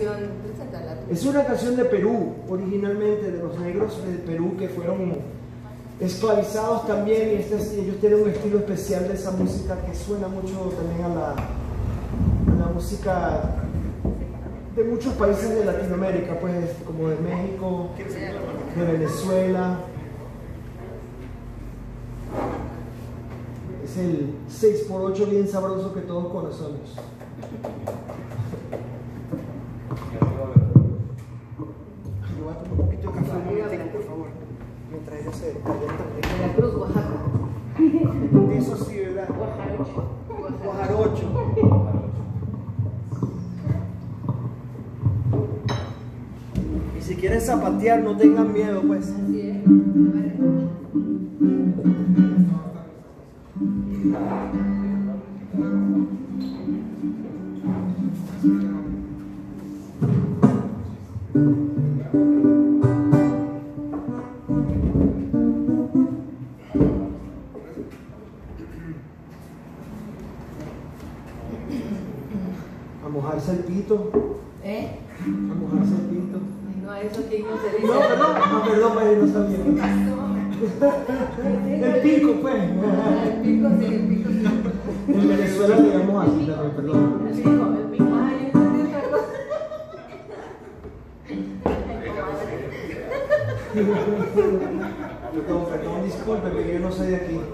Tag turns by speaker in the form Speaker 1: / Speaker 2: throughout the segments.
Speaker 1: canción, preséntala.
Speaker 2: Es una canción de Perú, originalmente, de los negros de Perú que fueron esclavizados también, y ellos tienen un estilo especial de esa música que suena mucho también a la música de muchos países de Latinoamérica, pues, como de México, de Venezuela. Es el 6x8 bien sabroso que todos conocemos. Yo voy a tomar un poquito de café, por favor, mientras ella se calienta.
Speaker 1: Veracruz, Oaxaca.
Speaker 2: Eso sí, ¿verdad? Guajarocho. Y si quieren zapatear, no tengan miedo, pues.
Speaker 1: Así es.
Speaker 2: A mojarse el pito.
Speaker 1: ¿Eh?
Speaker 2: A mojarse el pito.
Speaker 1: Ay, no, eso que no se dice.
Speaker 2: No, perdón, no sabía. El pico, pues.
Speaker 1: El pico, sí, el pico, sí.
Speaker 2: En Venezuela le llamamos así también, perdón.
Speaker 1: El pico. Ay, entendí otra cosa.
Speaker 2: Perdón, disculpe, pero yo no soy de aquí.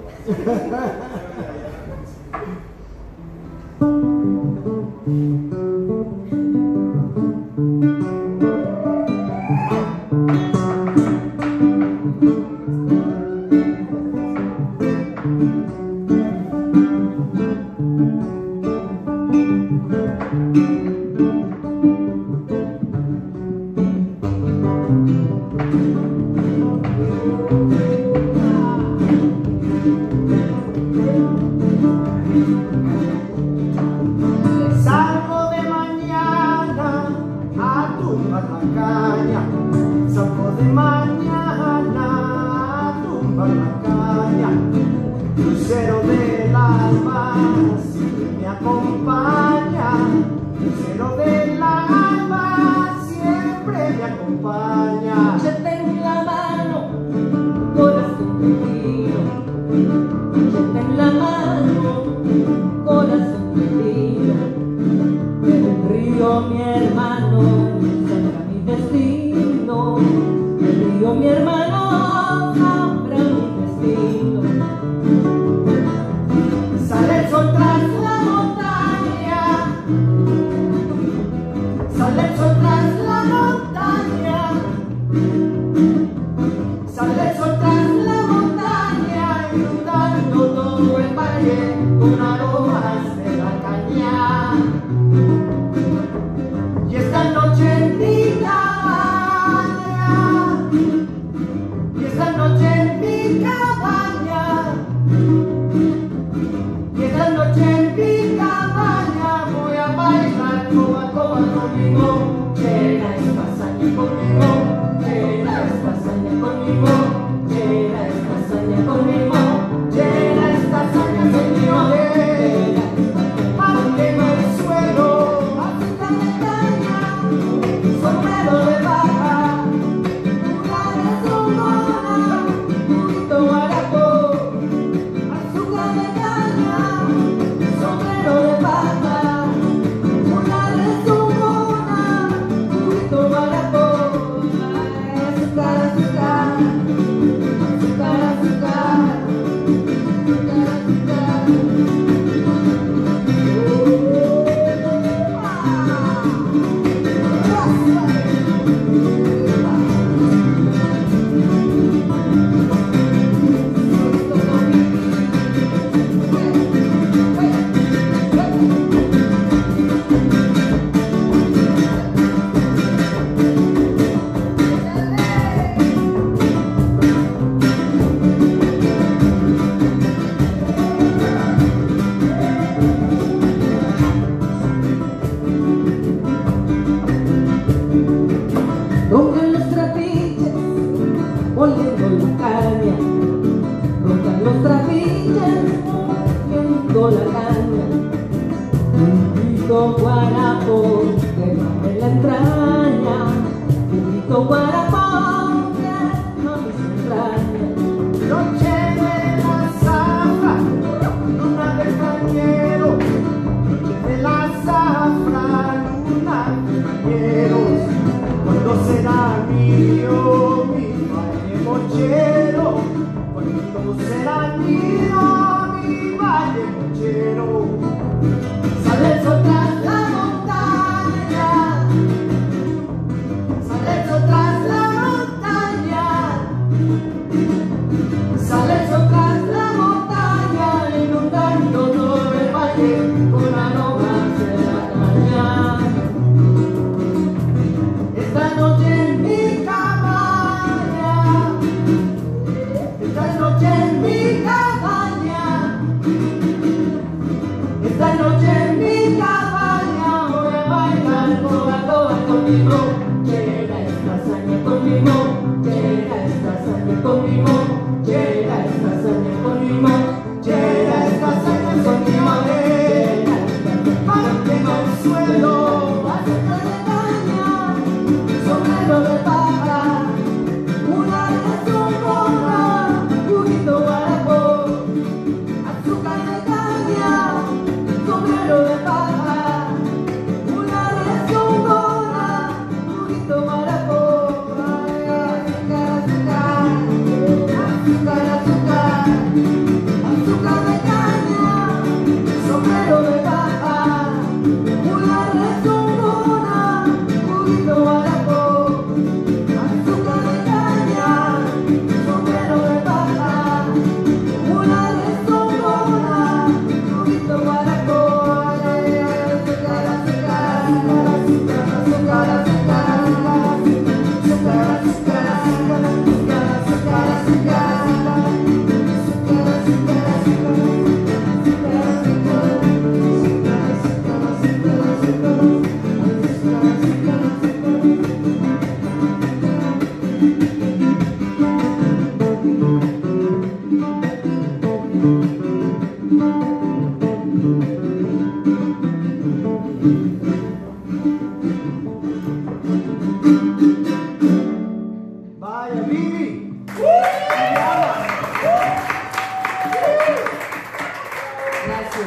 Speaker 2: Salgo de mañana a tumbar la caña, salgo de mañana a tumbar la caña, lucero del alma siempre me acompaña, lucero del alma siempre me acompaña.
Speaker 1: Échate en la mano, corazón perdido. Échate en la mano, corazón perdido. El río, mi hermano, sabrá mi destino. El río, mi hermano, sabrá mi destino.
Speaker 2: Sale el sol tras la montaña, sale el sol tras la montaña, sale el sol tras la montaña, inundando todo el valle con aromas de la caña. Y esta noche en mi cabaña, y esta noche en mi cabaña, y esta noche en mi cabaña voy a bailar coba conmigo, llena esta hazaña conmigo, llena esta hazaña conmigo, llena esta hazaña conmigo, llena esta hazaña conmigo, partiendo el suelo, azúcar de caña, sombrero de paja, una rezongona, purito barato, azúcar de caña, sombrero de paja, una rezongona,
Speaker 1: extraña, juguito guarapote, mami se extraña.
Speaker 2: Noche de la zafra, luna de cañero. Noche de la zafra, luna de cañeros. ¿Cuándo será mío mi valle mochero? ¿Cuándo será mío mi valle mochero? Sale el sol tras la montaña, sale el sol tras la montaña, sale el sol tras la montaña, inundando todo el valle con aromas de la caña. Esta noche en mi cabaña, esta noche en mi cabaña, esta noche en mi cabaña voy a bailar coba conmigo. Llega esta hazaña conmigo, llega esta hazaña conmigo, llega esta hazaña conmigo, llega esta hazaña conmigo. Mantengo el suelo, aceite de caña, sombrero de paja, una rezongona, juguito guarapo, azúcar de caña, sombrero de paja, una rezongona, juguito guarapo. Azúcar, azúcar, azúcar de caña, sombrero de paja, una rezongona, juguito guarapo. Azúcar de caña, sombrero de paja, una rezongona, juguito guarapo. Azúcar, azúcar, azúcar, azúcar, azúcar, azúcar, Vaya, Vivi.
Speaker 3: Gracias.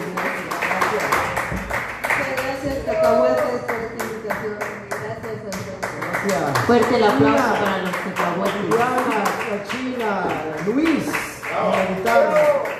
Speaker 3: Muchas gracias, Cacahuetes, por esta invitación. Gracias a todos.
Speaker 2: Gracias.
Speaker 1: Fuerte el aplauso
Speaker 2: China,
Speaker 1: para los cacahuetes.
Speaker 2: Diana, la China, Luis, la guitarra.